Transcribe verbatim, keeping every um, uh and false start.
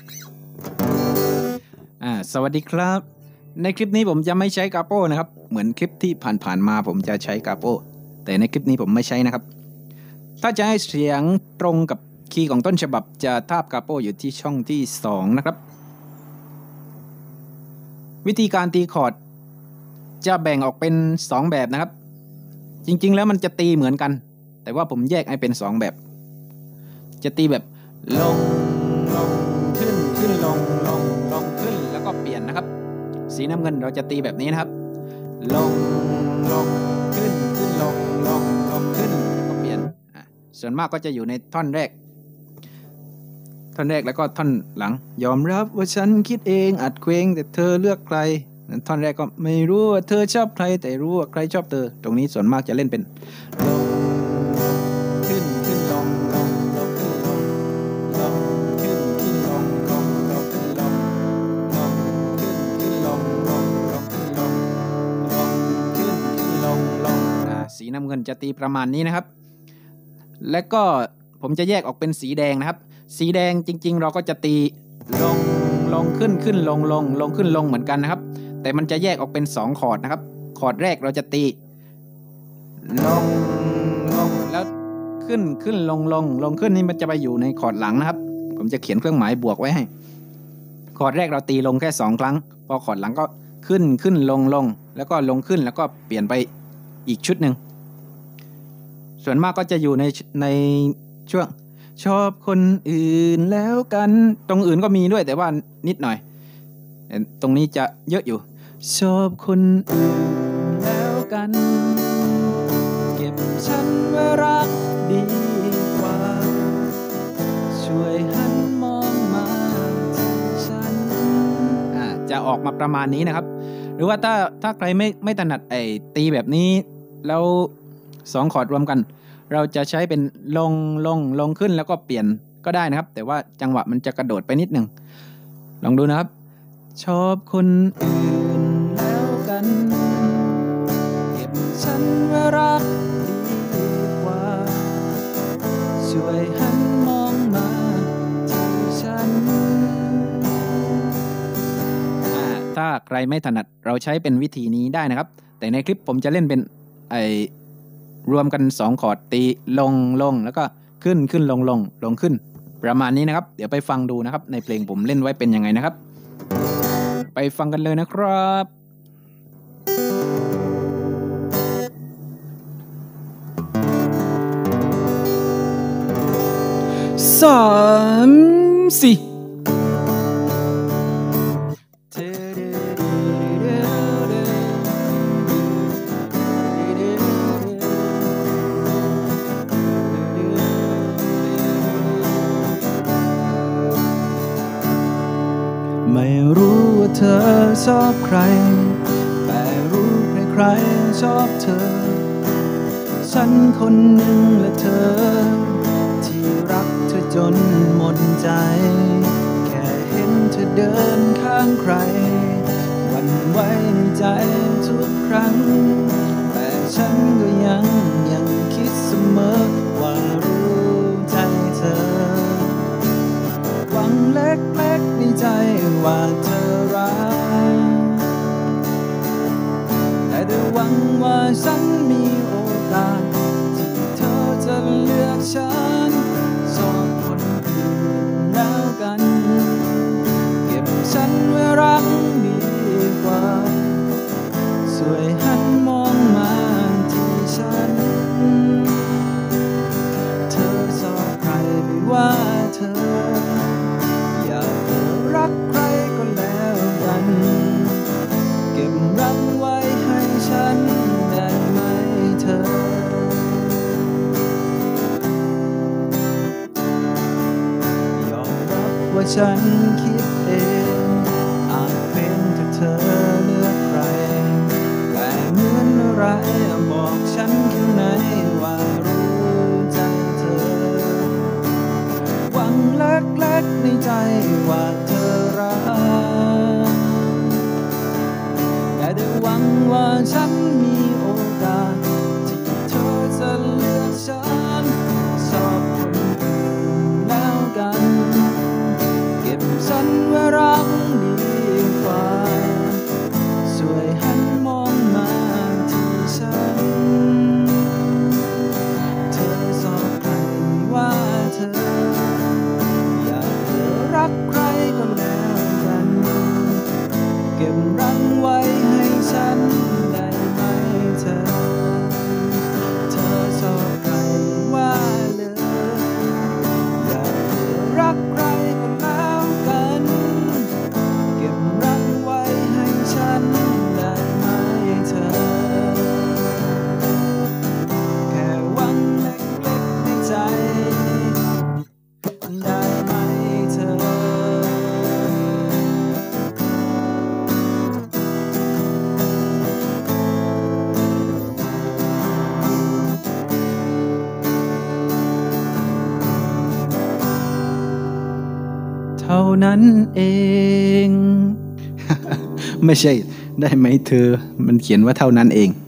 อ่าสวัสดีครับในคลิปนี้ผมจะไม่ใช้กาโป้นะครับเหมือนคลิปที่ผ่านๆมาผมจะใช้กาโป้แต่ในคลิปนี้ผมไม่ใช้นะครับถ้าจะให้เสียงตรงกับคีย์ของต้นฉบับจะทาบกาโป้อยู่ที่ช่องที่สองนะครับวิธีการตีคอร์ดจะแบ่งออกเป็นสองแบบนะครับจริงๆแล้วมันจะตีเหมือนกันแต่ว่าผมแยกให้เป็นสองแบบจะตีแบบลงลงขึ้นขึ้นลงลงลงขึ้นแล้วก็เปลี่ยนนะครับสีน้ำเงินเราจะตีแบบนี้นะครับลงลงขึ้นขึ้นลงลงลงขึ้นแล้วก็เปลี่ยนส่วนมากก็จะอยู่ในท่อนแรกท่อนแรกแล้วก็ท่อนหลังยอมรับว่าฉันคิดเองอัดเคว้งแต่เธอเลือกใครท่อนแรกก็ไม่รู้ว่าเธอชอบใครแต่รู้ว่าใครชอบเธอตรงนี้ส่วนมากจะเล่นเป็นลงขึ้นขึ้นลงลงลงขึ้นลงลงขึ้นขึ้นลงลงลงขึ้นลงลงขึ้นขึ้นลงลงลงขึ้นลงลงขึ้นขึ้นลงลงอ่าสีน้ำเงินจะตีประมาณนี้นะครับและก็ผมจะแยกออกเป็นสีแดงนะครับสีแดงจริงๆเราก็จะตีลงลงขึ้นขึ้นลงลงลงขึ้นลงเหมือนกันนะครับแต่มันจะแยกออกเป็นสองคอร์ดนะครับคอร์ดแรกเราจะตีลงลงแล้วขึ้นขึ้นลงลงลงขึ้นนี่มันจะไปอยู่ในคอร์ดหลังนะครับผมจะเขียนเครื่องหมายบวกไว้ให้คอร์ดแรกเราตีลงแค่สองครั้งพอคอร์ดหลังก็ขึ้นขึ้นลงลงแล้วก็ลงขึ้นแล้วก็เปลี่ยนไปอีกชุดหนึ่งส่วนมากก็จะอยู่ในในช่วงชอบคนอื่นแล้วกันตรงอื่นก็มีด้วยแต่ว่านิดหน่อยตรงนี้จะเยอะอยู่ชอบคนอื่นแล้วกันเก็บฉันไว้รักดีกว่าช่วยหันมองมาที่ฉันอ่าจะออกมาประมาณนี้นะครับหรือว่าถ้าถ้าใครไม่ไม่ถนัดไอ้ตีแบบนี้แล้วสองคอร์ดรวมกันเราจะใช้เป็นลงลงลงขึ้นแล้วก็เปลี่ยนก็ได้นะครับแต่ว่าจังหวะมันจะกระโดดไปนิดหนึ่งลองดูนะครับชอบคนอื่นแล้วกันเก็บฉันไว้รักดีกว่าช่วยหันมองมาที่ฉันถ้าใครไม่ถนัดเราใช้เป็นวิธีนี้ได้นะครับแต่ในคลิปผมจะเล่นเป็นไอรวมกันสองคอร์ดตีลงลงแล้วก็ขึ้นขึ้นลงลงลงขึ้นประมาณนี้นะครับเดี๋ยวไปฟังดูนะครับในเพลงผมเล่นไว้เป็นยังไงนะครับไปฟังกันเลยนะครับสามสี่ไม่รู้ว่าเธอชอบใครแต่รู้ใครๆชอบเธอฉันคนหนึ่งและเธอที่รักเธอจนหมดใจแค่เห็นเธอเดินข้างใครหวั่นไหวในใจทุกครั้งแต่ฉันก็ยังยังคิดเสมอว่ารู้ใจเธอหวังเล็กๆในใจว่าเธอรักแต่ได้หวังว่าฉันมีโอกาสที่เธอจะเลือกฉันชอบคนอื่นแล้วกันเก็บฉันไว้รักดีกว่าช่วยหันมองมาที่ฉันเธอชอบใครไม่ว่าเธอรักใครก็แล้วกันเก็บรักไว้ให้ฉันได้ไหมเธอยอมรับว่าฉันคิดเองอาจเป็นที่เธอเลือกใครแต่เหมือนอะไรบอกฉันข้างในว่ารู้ใจเธอหวังเล็กๆในใจว่าเธอรักแต่ได้หวังว่าฉันมีโอกาสที่เธอจะเลือกฉันชอบคนอื่นแล้วกันเก็บฉันั้นเอง ไม่ใช่ได้ไหมเธอมันเขียนว่าเท่านั้นเอง